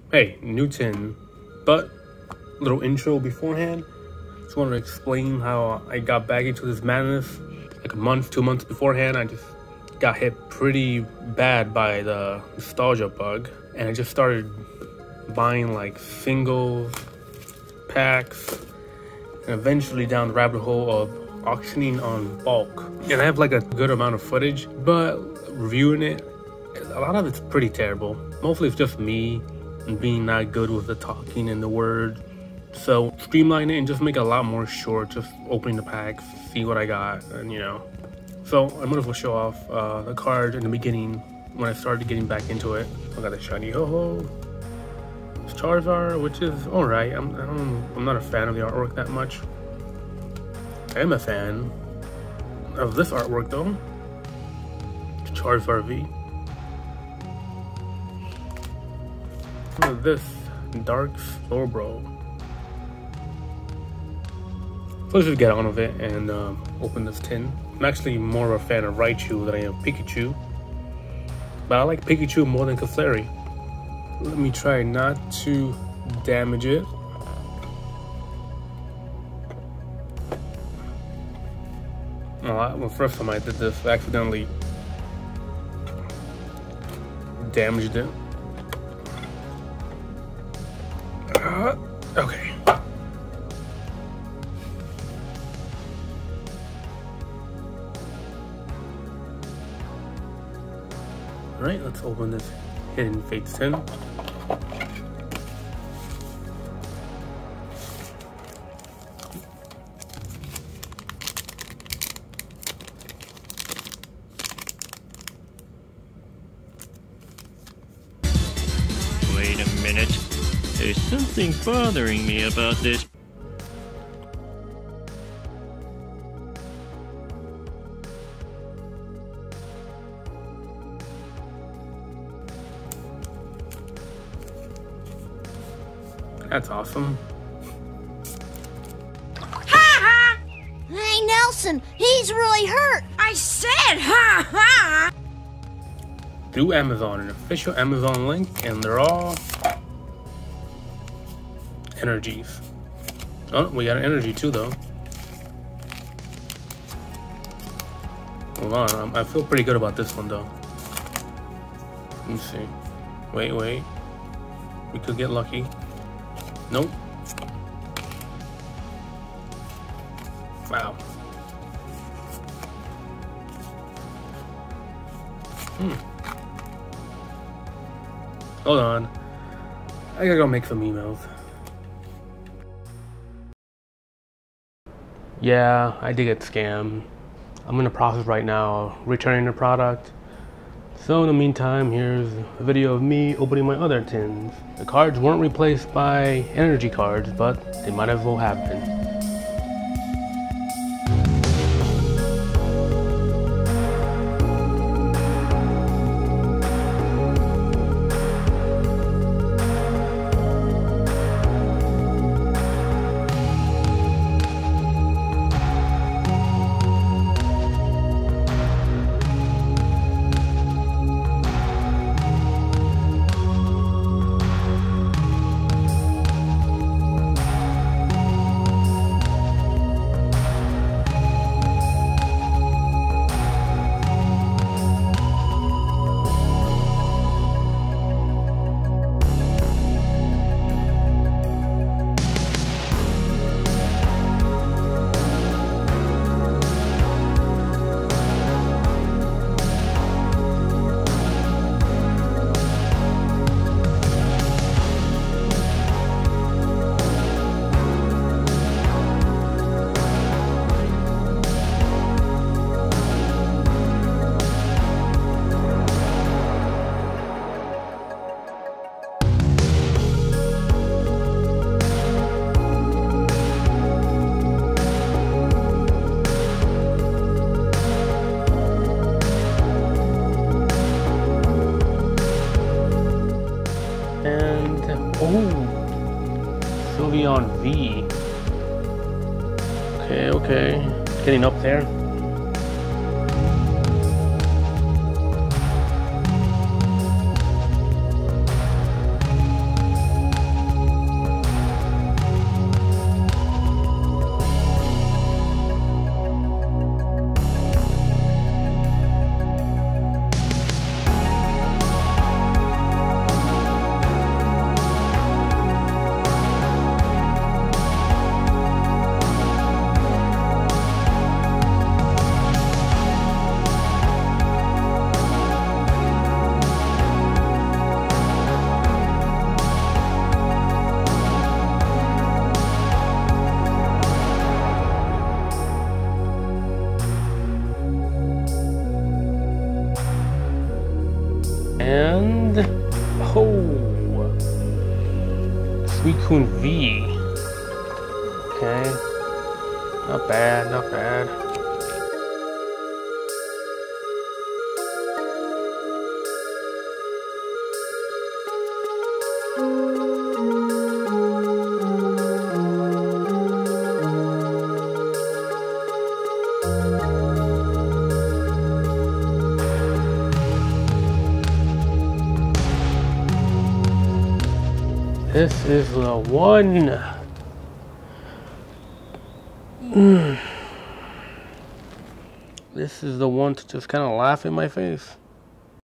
Hey, Newton, but little intro beforehand. Just wanted to explain how I got back into this madness. Like a month, 2 months beforehand, I just got hit pretty bad by the nostalgia bug, and I just started buying like singles, packs, and eventually down the rabbit hole of auctioning on bulk. And I have like a good amount of footage, but reviewing it, a lot of it's pretty terrible. Mostly it's just me and being not good with the talking and the word. So streamline it and just make it a lot more short, just opening the packs, see what I got, and you know. So I'm gonna show off the card in the beginning when I started getting back into it. I got the shiny Ho-Oh. It's Charizard, which is alright. I'm not a fan of the artwork that much. I am a fan of this artwork though. Charizard V. Look at this Dark Slowbro. So let's just get on with it and open this tin. I'm actually more of a fan of Raichu than I am Pikachu, but I like Pikachu more than Clefairy. Let me try not to damage it. Well, the first time I did this, I accidentally damaged it. Okay. Alright, let's open this Hidden Fates tin. Wait a minute. There's something bothering me about this. That's awesome. Ha ha! Hey, Nelson, he's really hurt. I said ha ha! Through Amazon, an official Amazon link, and they're all energies. Oh, we got an energy too, though. Hold on, I feel pretty good about this one, though. Let me see. Wait. We could get lucky. Nope. Wow. Hold on. I gotta go make some emails. Yeah, I did get scammed. I'm in the process right now of returning the product. So in the meantime, here's a video of me opening my other tins. The cards weren't replaced by energy cards, but they might as well have been. Sylveon V. Okay. Getting up there. Suicune V. Okay. Not bad, not bad. This is the one. This is the one to just kind of laugh in my face.